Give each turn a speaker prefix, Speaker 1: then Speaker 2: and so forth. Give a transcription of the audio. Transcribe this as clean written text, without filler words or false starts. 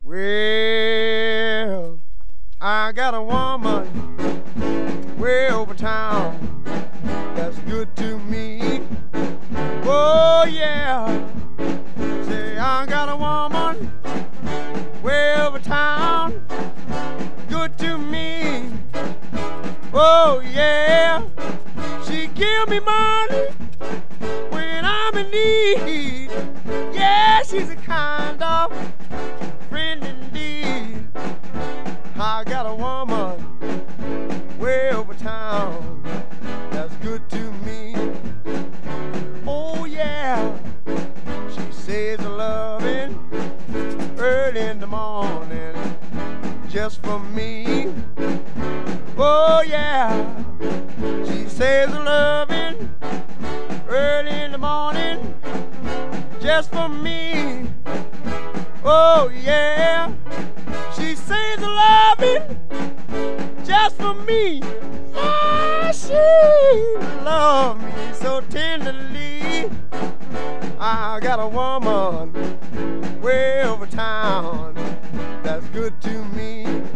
Speaker 1: Well, I got a woman way over town that's good to me. Oh yeah, say I got a woman way over town, good to me. Oh yeah, she give me money when I'm in need. Yeah, she's a kind of friend indeed. I got a woman way over town that's good to me. Oh yeah, she says a loving early in the morning just for me. Oh yeah, she says a loving early in the morning just for me. Oh yeah, she says a loving just for me. Yeah, she loves me so tenderly. I got a woman way over town that's good to me.